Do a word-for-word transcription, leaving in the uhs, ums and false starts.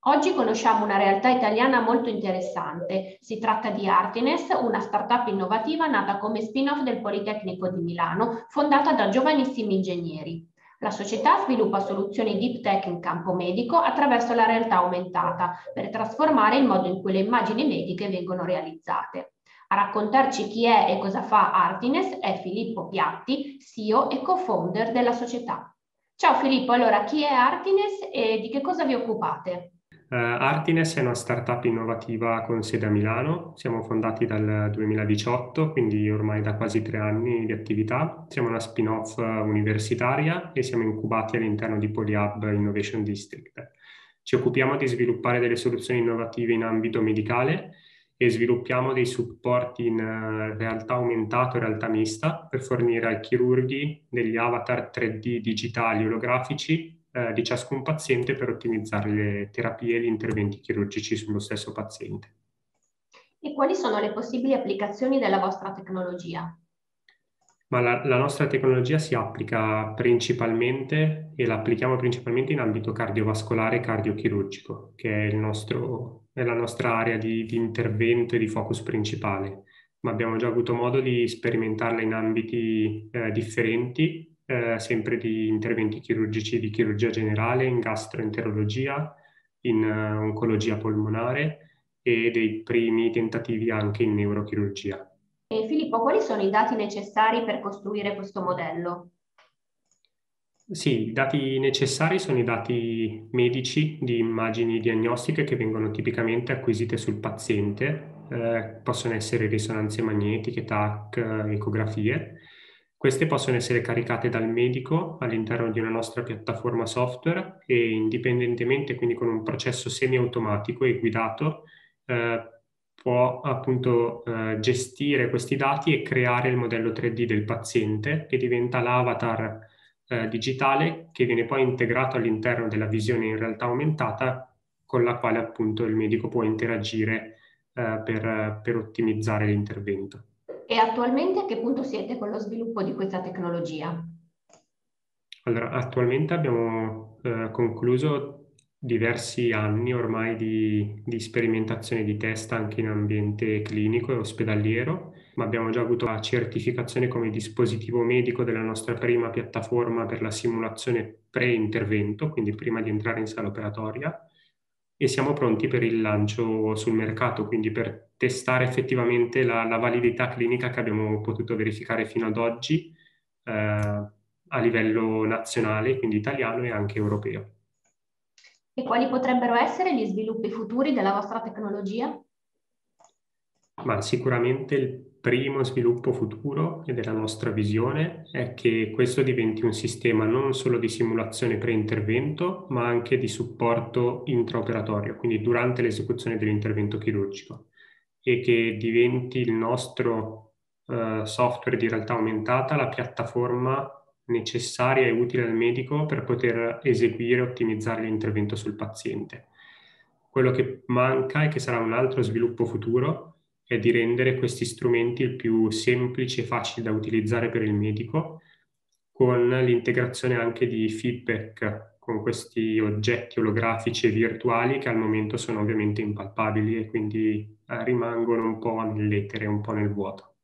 Oggi conosciamo una realtà italiana molto interessante. Si tratta di Artines, una startup innovativa nata come spin-off del Politecnico di Milano, fondata da giovanissimi ingegneri. La società sviluppa soluzioni deep tech in campo medico attraverso la realtà aumentata per trasformare il modo in cui le immagini mediche vengono realizzate. A raccontarci chi è e cosa fa Artines è Filippo Piatti, C E O e co-founder della società. Ciao Filippo, allora chi è Artines e di che cosa vi occupate? Uh, Artines è una startup innovativa con sede a Milano, siamo fondati dal duemiladiciotto, quindi ormai da quasi tre anni di attività. Siamo una spin-off universitaria e siamo incubati all'interno di PolyHub Innovation District. Ci occupiamo di sviluppare delle soluzioni innovative in ambito medicale e sviluppiamo dei supporti in uh, realtà aumentata o realtà mista per fornire ai chirurghi degli avatar tre D digitali olografici di ciascun paziente per ottimizzare le terapie e gli interventi chirurgici sullo stesso paziente. E quali sono le possibili applicazioni della vostra tecnologia? Ma la, la nostra tecnologia si applica principalmente e la applichiamo principalmente in ambito cardiovascolare e cardiochirurgico, che è, il nostro, è la nostra area di, di intervento e di focus principale. Ma abbiamo già avuto modo di sperimentarla in ambiti eh, differenti, eh, sempre di interventi chirurgici di chirurgia generale, in gastroenterologia, in uh, oncologia polmonare e dei primi tentativi anche in neurochirurgia. E Filippo, quali sono i dati necessari per costruire questo modello? Sì, i dati necessari sono i dati medici di immagini diagnostiche che vengono tipicamente acquisite sul paziente, eh, possono essere risonanze magnetiche, T A C, ecografie. Queste possono essere caricate dal medico all'interno di una nostra piattaforma software e indipendentemente, quindi con un processo semi-automatico e guidato, eh, può appunto eh, gestire questi dati e creare il modello tre D del paziente che diventa l'avatar eh, digitale che viene poi integrato all'interno della visione in realtà aumentata con la quale appunto il medico può interagire eh, per, per ottimizzare l'intervento. E attualmente a che punto siete con lo sviluppo di questa tecnologia? Allora, attualmente abbiamo eh, concluso diversi anni ormai di, di sperimentazione di test anche in ambiente clinico e ospedaliero, ma abbiamo già avuto la certificazione come dispositivo medico della nostra prima piattaforma per la simulazione pre-intervento, quindi prima di entrare in sala operatoria, e siamo pronti per il lancio sul mercato, quindi per testare effettivamente la, la validità clinica che abbiamo potuto verificare fino ad oggi eh, a livello nazionale, quindi italiano e anche europeo. E quali potrebbero essere gli sviluppi futuri della vostra tecnologia? Ma sicuramente il primo sviluppo futuro e della nostra visione è che questo diventi un sistema non solo di simulazione pre-intervento, ma anche di supporto intraoperatorio, quindi durante l'esecuzione dell'intervento chirurgico, e che diventi il nostro eh, software di realtà aumentata, la piattaforma necessaria e utile al medico per poter eseguire e ottimizzare l'intervento sul paziente. Quello che manca e che sarà un altro sviluppo futuro è di rendere questi strumenti il più semplici e facili da utilizzare per il medico, con l'integrazione anche di feedback con questi oggetti olografici e virtuali che al momento sono ovviamente impalpabili e quindi eh, rimangono un po' nell'etere, un po' nel vuoto.